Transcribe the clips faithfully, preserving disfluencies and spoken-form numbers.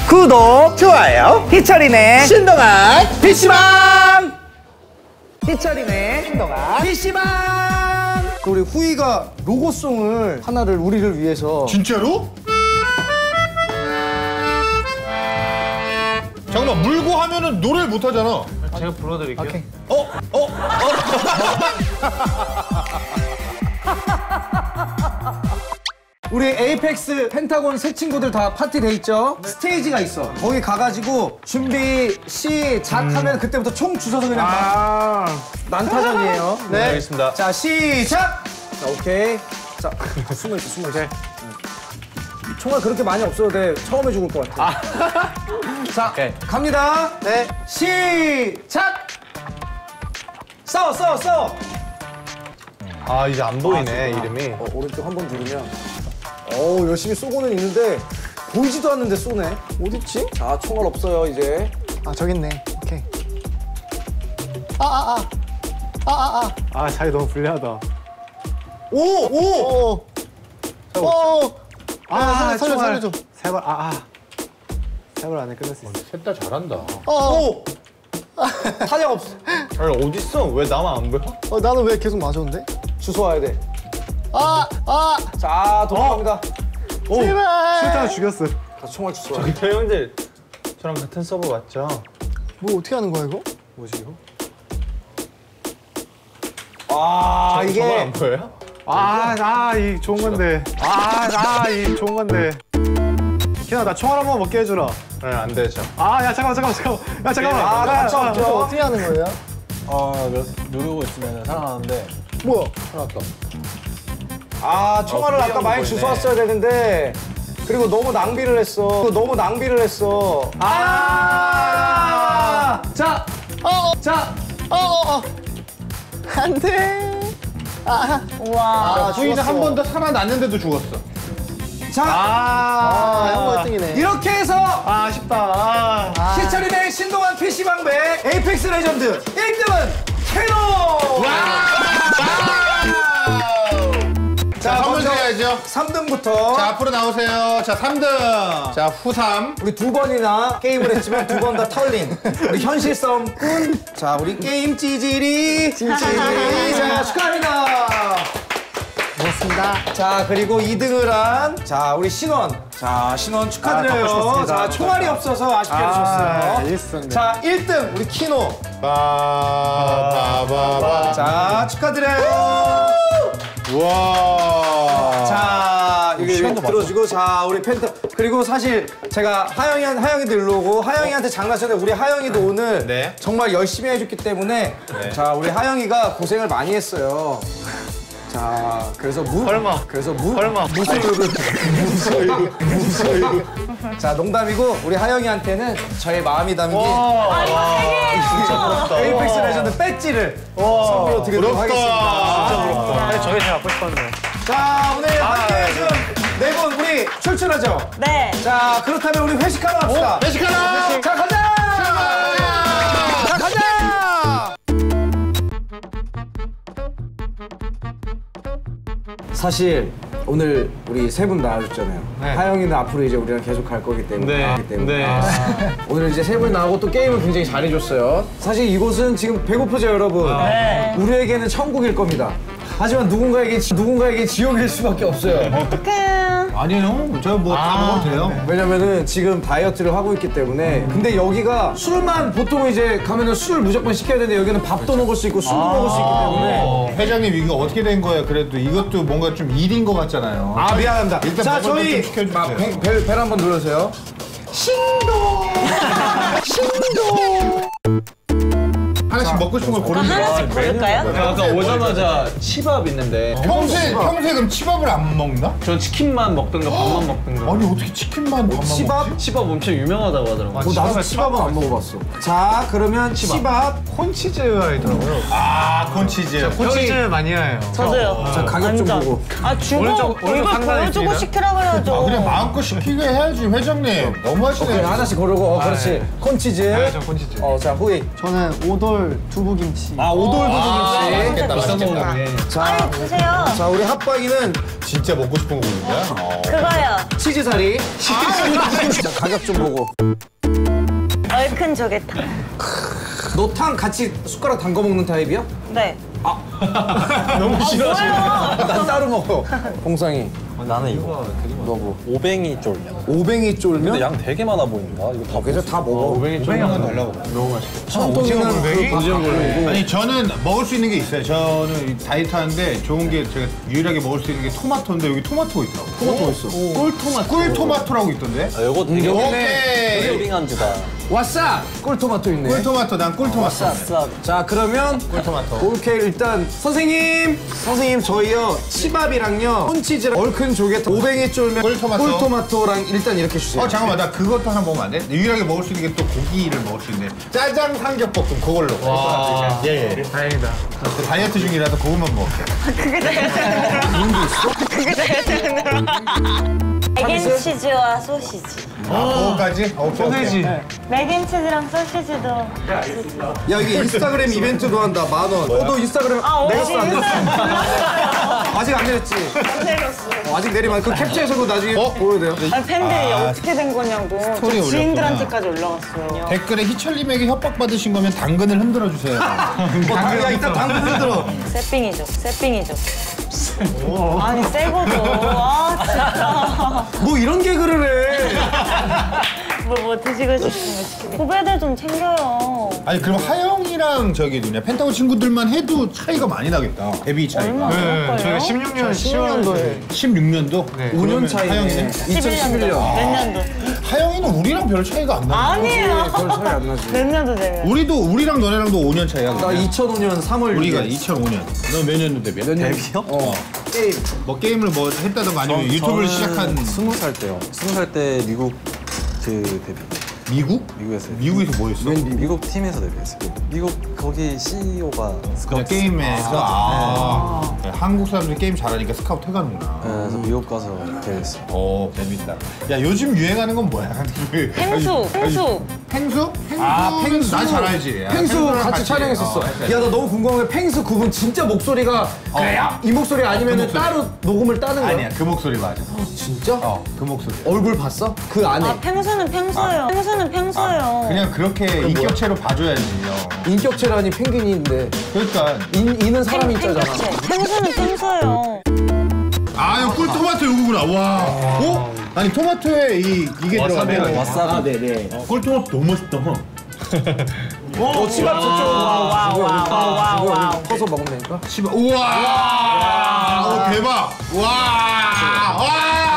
구독, 좋아요. 희철이네 신동아 피시방. 희철이네 신동아 피시방. 우리 후이가 로고송을 하나를 우리를 위해서. 진짜로? 잠깐만, 물고 하면은 노래를 못 하잖아. 제가 불러드릴게요. 오케이. 어? 어? 어? 우리 에이펙스 펜타곤 새 친구들 다 파티 돼 있죠? 스테이지가 있어. 거기 가가지고 준비 시작하면 그때부터 총 주워서 그냥 아 난타전이에요. 네, 알겠습니다. 자, 시작! 자, 오케이. 자, 숨어있어, 숨어있어. 총알 그렇게 많이 없어도 돼. 처음에 죽을 것 같아. 자, 오케이. 갑니다. 네. 시작! 싸워, 싸워, 싸워! 아, 이제 안 보이네, 이름이. 어, 오른쪽 한 번 누르면. 어우, 열심히 쏘고는 있는데 보이지도 않는데 쏘네. 어딨지? 자, 총알 없어요, 이제. 아 저기 있네. 오케이. 아, 자리 너무 불리하다. 오! 오! 오! 아, 살려, 살려, 살려줘. 세 발, 아, 아. 세 발 안에 끝낼 수 있어. 셋 다 잘한다. 오! 탄약 없어. 아니, 어딨어? 왜 나만 안 보여? 어 나는 왜 계속 맞았는데? 주워와야 돼. 아! 아! 자, 도망갑니다. 오! 제발! 실타가 죽였어. 자, 총알 주워와. 저 형들, 저랑 같은 서버 맞죠? 뭐 어떻게 하는 거야 이거? 뭐지, 이거? 아, 저만 이게. 안 보여요? 아, 나, 이 좋은 건데. 아, 나, 이 좋은 건데. 기현아, 나 총알 한 번 먹게 해주라. 네, 안 되죠. 아, 야, 잠깐만, 잠깐만, 잠깐만. 야, 잠깐만. 아, 야, 같이 야, 없죠. 야, 어떻게 하는 거예요? 아, 누르고 있으면 살아나는데 뭐야? 살았다. 아, 총알을 어, 아까 많이 보이네. 주워왔어야 되는데. 그리고 너무 낭비를 했어. 그리고 너무 낭비를 했어. 아! 자! 어! 자! 어어어! 안 돼! 아! 우와! 후이는 한 번 더 살아났는데도 죽었어. 자! 아, 형 일 등이네. 이렇게 해서 아, 아쉽다. 아. 시철이 대 신동환 피시방배 에이펙스 레전드 일 등은 캐논! 자, 선물 드려야죠. 삼 등부터. 자, 앞으로 나오세요. 자, 삼 등. 자, 후삼. 우리 두 번이나 게임을 했지만 두 번 다 털린 우리 현실 싸움꾼. 자, 우리 게임 찌질이 찌질이. 자, 축하합니다. 고맙습니다. 자, 그리고 이 등을 한 자, 우리 신원. 자, 신원 축하드려요. 아, 받고 싶었습니다. 자, 총알이 없어서 아쉽게 아, 해주셨어요. 일승. 자, 일 등 우리 키노. 빠바바바. 자, 축하드려요. 우와. 자, 여기 시간도 들어주고, 자, 우리 펜타. 그리고 사실 제가 하영이, 하영이도 일로 오고, 하영이한테 장난쳤는데, 우리 하영이도 오늘 네. 정말 열심히 해줬기 때문에, 네. 자, 우리 하영이가 고생을 많이 했어요. 자, 그래서 무. 설마. 그래서 무. 설마. 무소유를. 무소유. 무소유. 자, 농담이고, 우리 하영이한테는 저의 마음이 담긴. 에이펙스 레전드 배지를 선물로 드리도록 부럽다. 하겠습니다. 진짜 부럽다. 아니, 저게 제일 갖고 싶었는데. 자, 오늘 아, 함께해준 네 분 우리 출출하죠? 네. 자, 그렇다면 우리 회식하러 갑시다. 회식하라. 자, 가자! 자, 가자! 사실 오늘 우리 세 분 나와줬잖아요. 네. 하영이는 앞으로 이제 우리랑 계속 갈 거기 때문에. 네. 하기 때문에. 네. 아, 오늘 이제 세 분 나오고 또 게임을 굉장히 잘해줬어요. 사실 이곳은 지금 배고프죠, 여러분? 네. 우리에게는 천국일 겁니다. 하지만 누군가에게 누군가에게 지옥일 수밖에 없어요. 어떡해. 아니에요. 제가 뭐 다 먹어도 돼요. 왜냐면은 지금 다이어트를 하고 있기 때문에. 근데 여기가 술만 보통 이제 가면은 술 무조건 시켜야 되는데 여기는 밥도 먹을 수 있고 술도 먹을 수 있기 때문에. 어, 회장님 이거 어떻게 된 거예요? 그래도 이것도 뭔가 좀 일인 것 같잖아요. 아, 미안합니다. 일단 자, 먹을 저희 좀 시켜주세요. 아, 벨, 벨, 벨 한번 눌러주세요. 신동! 신동! 하나씩 먹고 싶은 걸 고르는 거야. 하나씩 고를까요? 아까 오자마자 치밥 있는데 평소에 평소에 그럼 치밥을 안 먹나? 전 치킨만 먹든가 밥만 먹든가. 아니 어떻게 치킨만 밥만 치밥? 먹지? 치밥 엄청 유명하다고 하더라고요. 어, 나도 치밥은 안 먹어봤어. 자, 그러면 치밥. 콘치즈가 있더라고요. 아, 콘치즈. 콘치즈 마니아예요. 저도요. 자, 가격 좀 완전. 보고. 아, 주고 오른쪽, 오른쪽 이걸 상단에 보여주고 있습니다. 시키라 그래야죠. 아, 그냥 마음껏 시키게 해야지, 회장님. 너무 오케이, 하시네. 하나씩 고르고. 어, 그렇지. 네. 콘치즈. 네, 저 콘치즈. 어, 자, 후이. 저는 오돌 오돌 두부김치. 아 오돌 두부김치. 맛있겠다, 맛있겠다. 자, 주세요. 자 우리 핫바기는 진짜 먹고 싶은 거 보는데? 어. 그거요. 치즈사리. 자 가격 좀 보고. 얼큰 조개탕. 너탕 같이 숟가락 담궈 먹는 타입이야? 네. 너무 싫어하시네. 난 따로 먹어. 봉상이. 나는 이거 너 뭐? 오뱅이 쫄면. 오뱅이 쫄면? 근데 양 되게 많아 보인다. 이거 다 그래서 다 먹어. 오뱅이 쫄면 달라고. 너무 맛있겠다. 참돔이는 그 오징어 골뱅이. 아니 저는 먹을 수 있는 게 있어요. 저는 다이어트 하는데 좋은 게 제가 유일하게 먹을 수 있는 게 토마토인데 여기 토마토가 있더라고. 토마토 있어. 꿀토마토. 꿀토마토라고 있던데? 아, 이거 되게 오케이. 힐링한 주다. 와싸! 꿀토마토 있네. 꿀토마토, 난 꿀토마토. 쌉. 자 그러면 꿀토마토. 오케이 일단 선생님 선생님 저희요 치밥이랑요 콘치즈랑 얼큰 조개탕 오뱅이 쫄면 꿀토마토. 꿀토마토랑 일단 이렇게 주세요. 어 잠깐만 나 그것도 하나 먹으면 안 돼? 유일하게 먹을 수 있는 게 또 고기를 먹을 수 있는데 짜장 삼겹볶음 그걸로. 와. 예, 예. 다행이다. 다이어트 중이라서 그것만 먹을게. 그게 다이어트. 그게 다이어트. 맥앤치즈와 소시지. 아, 그거까지? 어, 소세지. 맥앤치즈랑 소시지도. 야 이게 인스타그램 이벤트도 한다 만 원. 어, 너 인스타그램 아, 내렸어 안 내렸어? 오늘 아직 안 내렸지? 안 내렸어. 어, 아직 내리면 그 캡처해서 그거 나중에 보여도 돼요. 아니, 팬들이 어떻게 된 거냐고. 저 스토리에 지인들한테까지 올라갔어요. 댓글에 희철님에게 협박받으신 거면 당근을 흔들어 주세요. 어, 당, 야 이따 당근 흔들어. 새삥이죠. 새삥이죠. 아니 새거죠. 아 진짜. 뭐 이런 개그를 해. 뭐 뭐 드시고 싶은 거 시키고. 후배들 좀 챙겨요. 아니 그럼 하영이랑 저기 누냐 펜타곤 친구들만 해도 차이가 많이 나겠다. 데뷔 차이가. 얼마나 네, 될까요? 저희가 십육 년 시월 년도에. 십육 년도? 네. 오 년 차이네. 하영이는? 이천십일 년. 몇 년도? 하영이는 우리랑 별 차이가 안 나. 아니에요. 별 차이 안 나지. 몇 년도 되면? 우리도 우리랑 너네랑도 오 년 차이야. 나 그러면. 이천오 년 삼월 우리가 육 일. 이천오 년. 너 몇 년도 데뷔야? 몇 년? 데뷔요? 어. 게임. 뭐 게임을 뭐 했다던가 아니면 유튜브를 시작한 스무 살 때요. 스무 살 때 미국 그 데뷔. 미국? 미국에서. 미국에서 뭐 했어? 미국 팀에서 데뷔했어요. 미국 거기 씨이오가 그냥 게임에서 아, 네, 한국 사람들이 게임 잘하니까 스카우트 해가는구나. 그래서 미국 가서 데뷔했어요. 오 재밌다. 야 요즘 유행하는 건 뭐야? 펭수, 펭수. 팽수? 팽수? 아, 펭수. 나 잘 알지. 야, 펭수 펭수랑 같이 촬영했었어. 어, 야, 나 너무 궁금한 게 펭수 그분 진짜 목소리가 그래야 이 목소리 아니면 그 목소리. 따로 녹음을 따는 거야? 아니야 그 목소리 맞아. 진짜? 어 그 목소리. 얼굴 봤어? 그 안에 아 펭수는 펭수예요. 펭수는 펭수예요. 그냥 그렇게 인격체로 봐줘야지. 형. 인격체라니 펭귄인데 그러니까 인, 이는 사람이 펭- 있잖아. 펭수체. 펭수는 펭수예요. 아 이거 꿀토마토 요거구나. 와. 어? 아니 토마토에 이 이게 들어가네. 와사비. 네네. 어, 꿀토마토 너무 맛있다. 어, 치밥 저쪽. 와, 와우, 와우, 와우. 커서 먹으면 되니까. 씨발. 우와. 오 대박. 와. 와.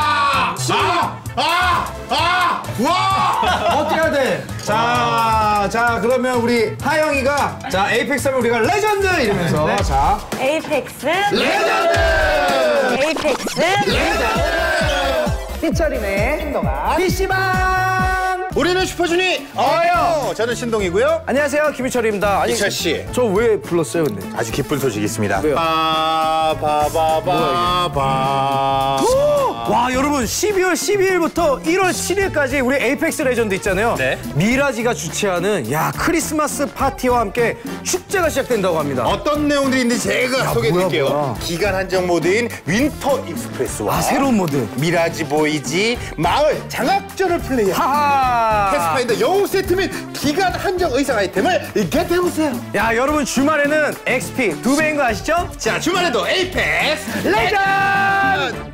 아. 아. 아. 와. 어떻게 해야 돼? 자, 자 그러면 우리 하영이가 자 에이펙스 하면 우리가 레전드 이러면서 자 에이펙스. 레전드. 에이펙스. 희철이네 신동아 피씨방. 우리는 슈퍼주니 어요. 저는 신동이고요. 안녕하세요 김희철입니다. 아니 이철 씨. 저 왜 불렀어요 근데? 아주 기쁜 소식이 있습니다. 왜요? 바바바바바. 와 여러분 십이월 십이일부터 일월 칠일까지 우리 에이펙스 레전드 있잖아요. 네. 미라지가 주최하는 야 크리스마스 파티와 함께 축제가 시작된다고 합니다. 어떤 내용들이 있는지 제가 소개해드릴게요. 뭐야, 뭐야. 기간 한정 모드인 윈터 익스프레스와 아 새로운 모드. 미라지 보이지 마을 장학전을 플레이하는 하하. 패스파인더 영웅 세트 및 기간 한정 의상 아이템을 겟해보세요. 야 여러분 주말에는 엑스피 두 배인 거 아시죠? 자 주말에도 에이펙스 레전드.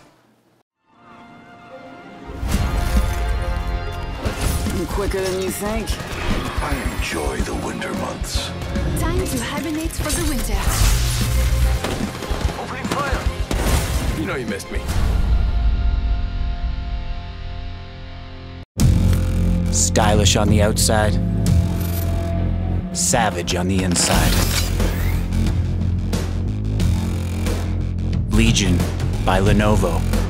Quicker than you think. I enjoy the winter months. Time to hibernate for the winter. Opening fire! You know you missed me. Stylish on the outside, savage on the inside. Legion by Lenovo.